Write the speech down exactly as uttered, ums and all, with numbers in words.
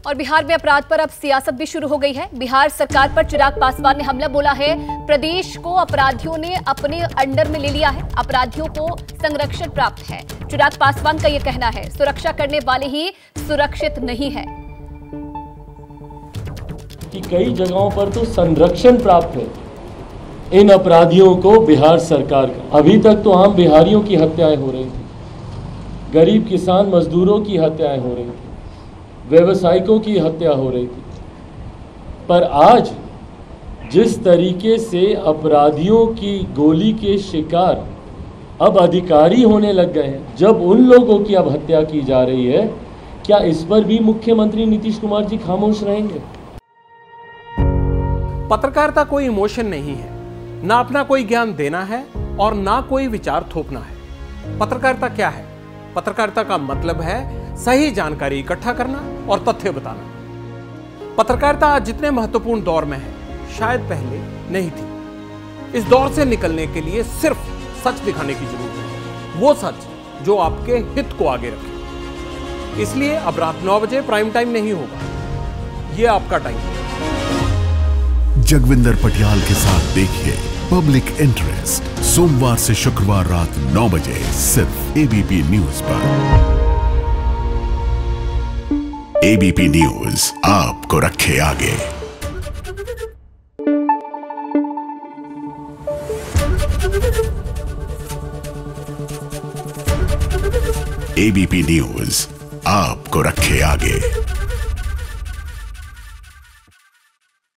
और बिहार में अपराध पर अब सियासत भी शुरू हो गई है। बिहार सरकार पर चिराग पासवान ने हमला बोला है। प्रदेश को अपराधियों ने अपने अंडर में ले लिया है, अपराधियों को संरक्षण प्राप्त है। चिराग पासवान का यह कहना है, सुरक्षा करने वाले ही सुरक्षित नहीं है। कि कई जगहों पर तो संरक्षण प्राप्त है इन अपराधियों को बिहार सरकार का। अभी तक तो आम बिहारियों की हत्याएं हो रही थी, गरीब किसान मजदूरों की हत्याएं हो रही थी, व्यवसायिकों की हत्या हो रही थी। पर आज जिस तरीके से अपराधियों की गोली के शिकार अब अधिकारी होने लग गए हैं, जब उन लोगों की अब हत्या की जा रही है, क्या इस पर भी मुख्यमंत्री नीतीश कुमार जी खामोश रहेंगे? पत्रकारिता कोई इमोशन नहीं है, ना अपना कोई ज्ञान देना है और ना कोई विचार थोपना है। पत्रकारिता क्या है? पत्रकारिता का मतलब है सही जानकारी इकट्ठा करना और तथ्य बताना। पत्रकारिता आज जितने महत्वपूर्ण दौर में है, शायद पहले नहीं थी। इस दौर से निकलने के लिए सिर्फ सच दिखाने की जरूरत है, वो सच जो आपके हित को आगे रखे। इसलिए अब रात नौ बजे प्राइम टाइम नहीं होगा, ये आपका टाइम है। जगविंदर पटियाल के साथ देखिए पब्लिक इंटरेस्ट, सोमवार से शुक्रवार रात नौ बजे सिर्फ एबीपी न्यूज पर। एबीपी न्यूज आपको रखे आगे। एबीपी न्यूज आपको रखे आगे।